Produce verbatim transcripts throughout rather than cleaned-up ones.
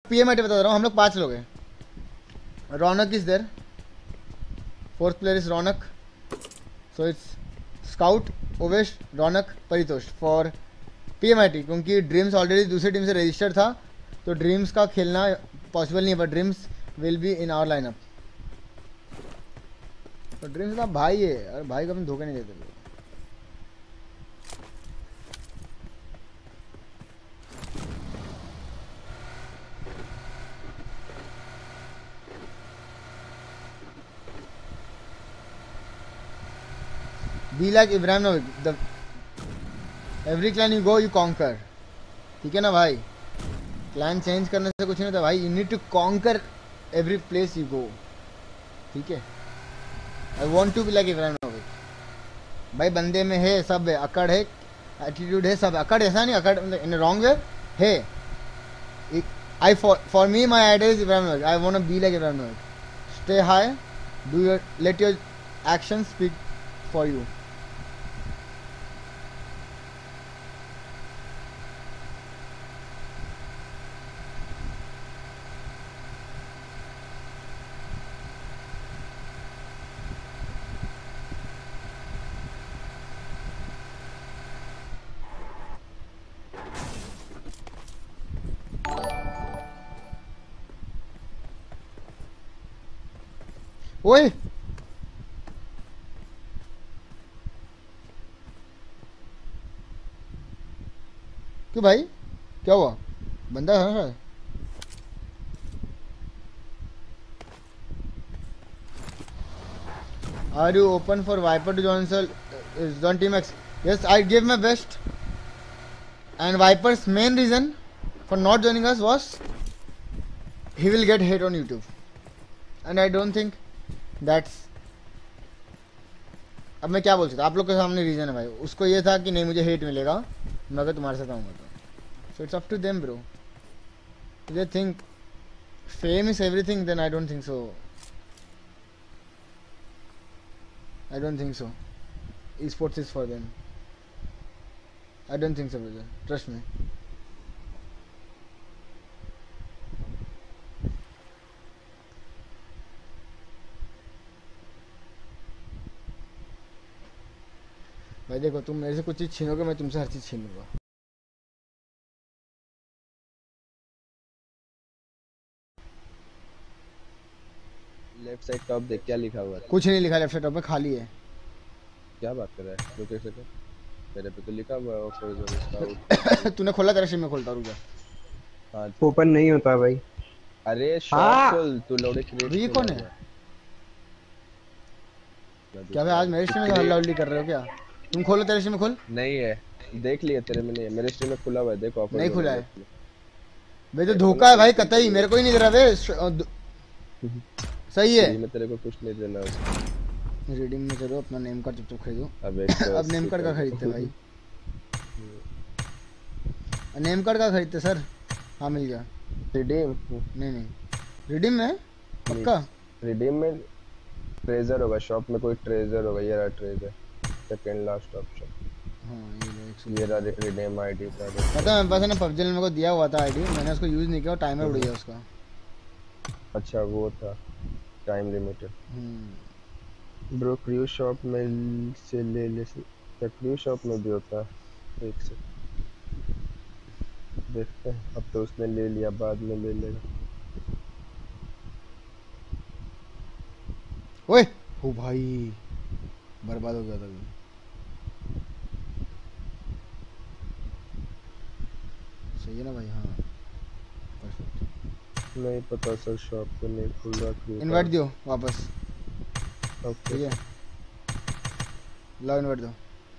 पीएमआईटी बता रहा हूँ, हम लोग पांच लोग हैं। Raunak is there, fourth player is Raunak, so it's Scout, Owais, Raunak, Paritosh for PMIT. क्योंकि ड्रीम्स ऑलरेडी दूसरी टीम से रजिस्टर्ड था, तो ड्रीम्स का खेलना पॉसिबल नहीं है, but Dreams will be in our lineup. तो ड्रीम्स का भाई है, और भाई को अपन धोखे नहीं देते। Be like Ibrahimovic, the every clan you go you conquer, ठीक है ना भाई। क्लैन चेंज करने से कुछ नहीं होता भाई, you need to conquer every place you go, ठीक है। I want to be like Ibrahimovic भाई। बंदे में है सब है, अकड़ है, एटीट्यूड है, सब अकड़ ऐसा नहीं, अकड़ इन रॉन्ग वे है। I for me my idea is Ibrahimovic, I want to be like Ibrahimovic. Stay high, do your, let your action speak for you. ओए क्यों भाई, क्या हुआ? बंदा है? Are you open for Viper to join join team X? Yes, I give my best, and Viper's main reason for not joining us was he will get hate on YouTube, and I don't think that's, अब मैं क्या बोल सकता, आप लोग के सामने reason है भाई। उसको ये था कि नहीं मुझे हेट मिलेगा, मैं अगर तुम्हारे साथ आऊँगा तो। So it's up to them bro, they think fame is everything, then I don't think so, I don't think so e-sports is for them, I don't think so brother, trust me। भाई देखो, तुम मेरे से कुछ चीज छीनोगे, मैं तुमसे हर चीज छीन लूंगा। लेफ्ट साइड टॉप देख क्या लिखा हुआ है? कुछ नहीं लिखा लेफ्ट साइड टॉप पे, खाली है। क्या बात कर रहा है? रुक एक सेकंड, मेरे पे तो लिखा हुआ है ऑफर जोन स्काउट। तूने खोला? तेरा स्ट्रीम में खोलता, रुक जा। हां, ओपन नहीं होता भाई। अरे शॉप खोल, तू लोडे क्रिएट। ये कौन है? क्या भाई आज मेरे स्ट्रीम में हल्ला उल्ली कर रहे हो क्या? तुम खोलो, तेरे स्ट्रीम में खोल। नहीं है, देख लिया तेरे में नहीं है, मेरे स्ट्रीम में खुला हुआ है, देखो ऑफर नहीं खुला है भाई, तो धोखा है भाई, कतई मेरे को ही नहीं दे रहा बे। सही है, मैं तेरे को कुछ नहीं देना उसको। रीडिंग में चलो, अपना नेम कार्ड चुप-चुप खरीदो। अब एक अब नेम कार्ड का खरीदते भाई, नेम कार्ड का खरीदते सर। हाँ मिल गया। रिडीम? नहीं नहीं, रिडीम में पक्का? रिडीम में ट्रेजर होगा, शॉप में कोई ट्रेजर होगा, ये रहा ट्रेजर, सेकंड लास्ट ऑप्शन। हां ये ये रहा रिडीम आईडी का। पता है, बस ने पबजी में मेरे को दिया हुआ था आईडी, मैंने उसको यूज नहीं किया, टाइमर उड़ गया उसका। अच्छा वो था time limited. Hmm bro crew shop में से ले ले से, क्रू शॉप में भी होता है। एक से देखते हैं, अब तो उसने ले लिया, बाद में ले लेगा। ओए ओ भाई, बर्बाद हो गया था। सही है ना भाई? हाँ परफेक्ट। नहीं पता सर, शॉप पे नहीं खुल रहा। इनवाइट दियो वापस। ओके ठीक है, लो इनवाइट दो।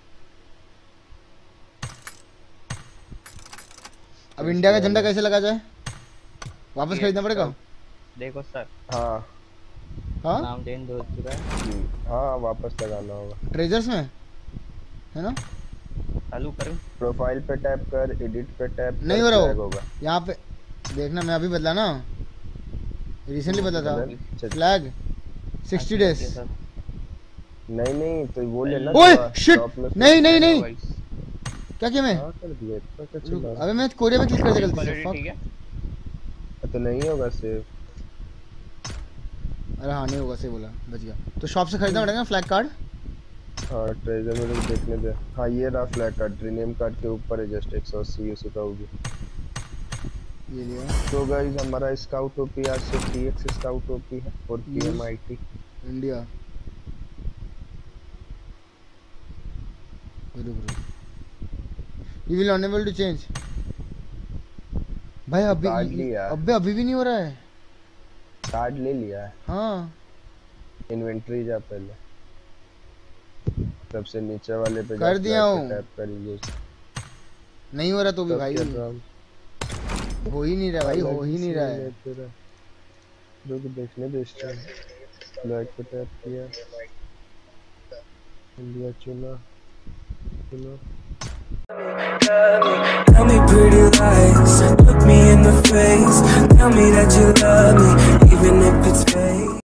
अब इंडिया का झंडा कैसे लगा जाए? वापस खरीदना पड़ेगा? देखो सर। हाँ हाँ नाम चेंज हो चुका है। हाँ वापस लगाना होगा ट्रेजर्स में, है ना? चालू करूं? प्रोफाइल पे टैप कर, एडिट पे टैप कर, नहीं हो रहा होगा यहाँ पे देखना। मैं अभी बदला ना, रिसेंटली बदला था फ्लैग सिक्सटी डेज। नहीं नहीं तो वो लेना। ओए शिट, नहीं नहीं नहीं, क्या किया मैं? हाँ कर दिया, इतना क्या चला? अबे मैं कोरिया पे क्लिक कर दिया गलती से। ठीक है तो नहीं होगा सेव। अरे हाँ नहीं होगा, सही बोला, बच गया। तो शॉप से खरीदना पड़ेगा फ्लैग कार्ड। हाँ ट्रेजर मेरे को देखने दे। हाँ ये रहा फ्लैग कार्ड, रीनेम कार्ड के ऊपर है जस्ट एक सौ अस्सी यूसी का होगी। ये लिया। तो गाइस हमारा स्काउट ओपी आज से टीएक्स स्काउट ओपी है और पीएमआईटी इंडिया। रुक रुक, you will unable to change. भाई अभी अबे अभी भी नहीं हो रहा है। कार्ड ले लिया है। हाँ इन्वेंटरी जा पहले, सबसे नीचे वाले पे कर दिया हूँ। टैप करिए। नहीं हो रहा तो भी भाई, हो ही नहीं रहा भाई, हो ही नहीं रहा है। रुक देखने दे इस टाइम। ब्लैक पे टैप किया, इंडिया चुना चुना। Tell me pretty lies, look me in the face. Tell me that you love me.